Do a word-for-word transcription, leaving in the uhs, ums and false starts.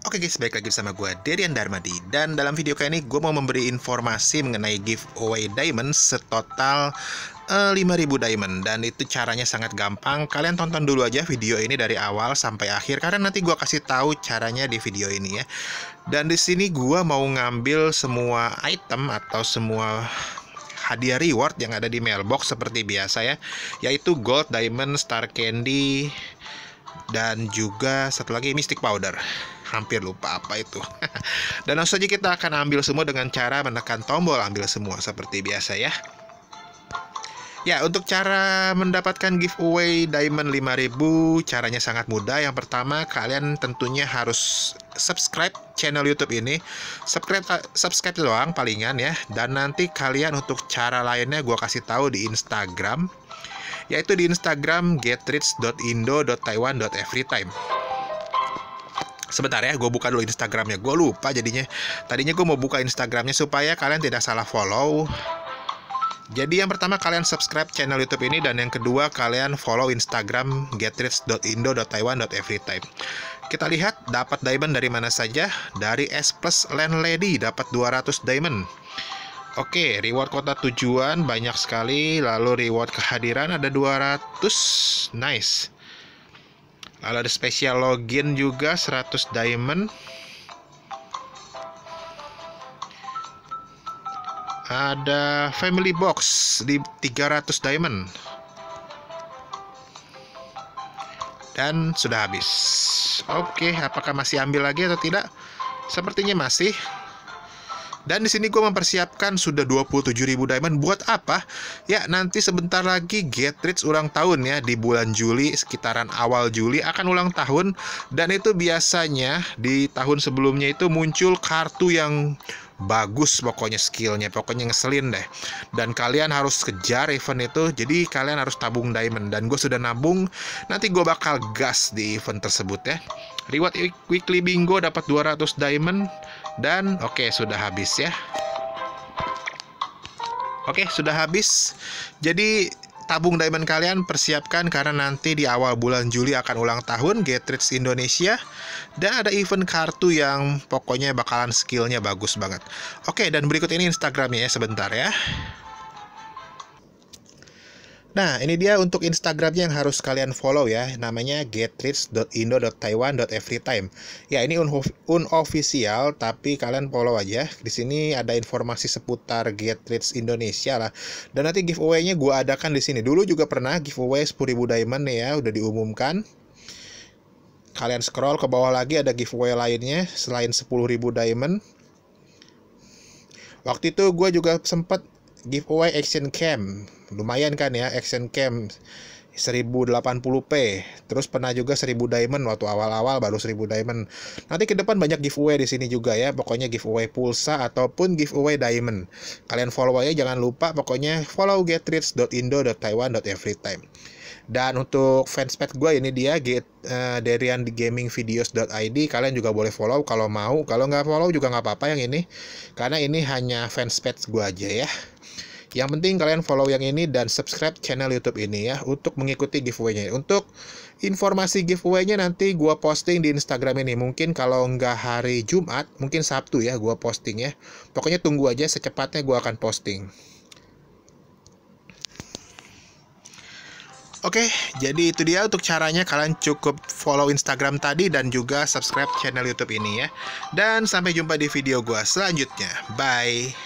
Oke guys, balik lagi bersama gue, Derian Darmadi. Dan dalam video kali ini gue mau memberi informasi mengenai giveaway diamond setotal uh, lima ribu diamond. Dan itu caranya sangat gampang. Kalian tonton dulu aja video ini dari awal sampai akhir, karena nanti gue kasih tahu caranya di video ini ya. Dan di sini gue mau ngambil semua item atau semua hadiah reward yang ada di mailbox seperti biasa ya, yaitu gold, diamond, star candy, dan juga satu lagi mystic powder. Hampir lupa apa itu. Dan langsung saja kita akan ambil semua dengan cara menekan tombol ambil semua seperti biasa ya. Ya, untuk cara mendapatkan giveaway diamond lima ribu, caranya sangat mudah. Yang pertama, kalian tentunya harus subscribe channel YouTube ini. Subscribe subscribe doang palingan ya. Dan nanti kalian untuk cara lainnya gue kasih tahu di Instagram, yaitu di Instagram getrich dot indo dot taiwan dot everytime. Sebentar ya, gue buka dulu Instagramnya. Gue lupa jadinya. Tadinya gue mau buka Instagramnya supaya kalian tidak salah follow. Jadi yang pertama, kalian subscribe channel YouTube ini. Dan yang kedua, kalian follow Instagram getrich dot indo dot taiwan dot everytime. Kita lihat dapat diamond dari mana saja. Dari S Plus Landlady dapat dua ratus diamond. Oke, reward kota tujuan banyak sekali. Lalu reward kehadiran ada dua ratus. Nice. Lalu ada spesial login juga seratus diamond. Ada family box di tiga ratus diamond. Dan sudah habis. Oke, apakah masih ambil lagi atau tidak? Sepertinya masih. Dan di sini gue mempersiapkan sudah dua puluh tujuh ribu diamond. Buat apa? Ya, nanti sebentar lagi Getrich ulang tahun ya. Di bulan Juli, sekitaran awal Juli akan ulang tahun. Dan itu biasanya di tahun sebelumnya itu muncul kartu yang bagus, pokoknya skillnya, pokoknya ngeselin deh. Dan kalian harus kejar event itu. Jadi kalian harus tabung diamond. Dan gue sudah nabung. Nanti gue bakal gas di event tersebut ya. Reward weekly bingo dapat dua ratus diamond. Dan oke, okay, sudah habis ya. Oke, okay, sudah habis. Jadi tabung diamond kalian persiapkan, karena nanti di awal bulan Juli akan ulang tahun Getrich Indonesia. Dan ada event kartu yang pokoknya bakalan skillnya bagus banget. Oke, okay, dan berikut ini Instagramnya ya, sebentar ya. Nah, ini dia untuk Instagramnya yang harus kalian follow ya. Namanya getrich dot indo dot taiwan dot everytime. Ya, ini unofficial, tapi kalian follow aja. Di sini ada informasi seputar Getrich Indonesia lah. Dan nanti giveaway-nya gue adakan di sini. Dulu juga pernah giveaway sepuluh ribu diamond nih ya, udah diumumkan. Kalian scroll ke bawah lagi, ada giveaway lainnya selain sepuluh ribu diamond. Waktu itu gue juga sempat giveaway action cam. Lumayan kan ya, action cam seribu delapan puluh p. Terus pernah juga seribu diamond waktu awal-awal, baru seribu diamond. Nanti ke depan banyak giveaway di sini juga ya. Pokoknya giveaway pulsa ataupun giveaway diamond. Kalian follow aja, jangan lupa pokoknya follow getrich dot indo dot taiwan dot everytime. Dan untuk fanspage gue ini dia get uh, derian gaming videos dot i d. Kalian juga boleh follow kalau mau. Kalau nggak follow juga nggak apa-apa yang ini, karena ini hanya fanspage gue aja ya. Yang penting kalian follow yang ini dan subscribe channel YouTube ini ya, untuk mengikuti giveaway-nya. Untuk informasi giveaway-nya nanti gua posting di Instagram ini. Mungkin kalau nggak hari Jumat, mungkin Sabtu ya gua posting ya. Pokoknya tunggu aja, secepatnya gua akan posting. Oke, jadi itu dia untuk caranya. Kalian cukup follow Instagram tadi dan juga subscribe channel YouTube ini ya. Dan sampai jumpa di video gua selanjutnya. Bye.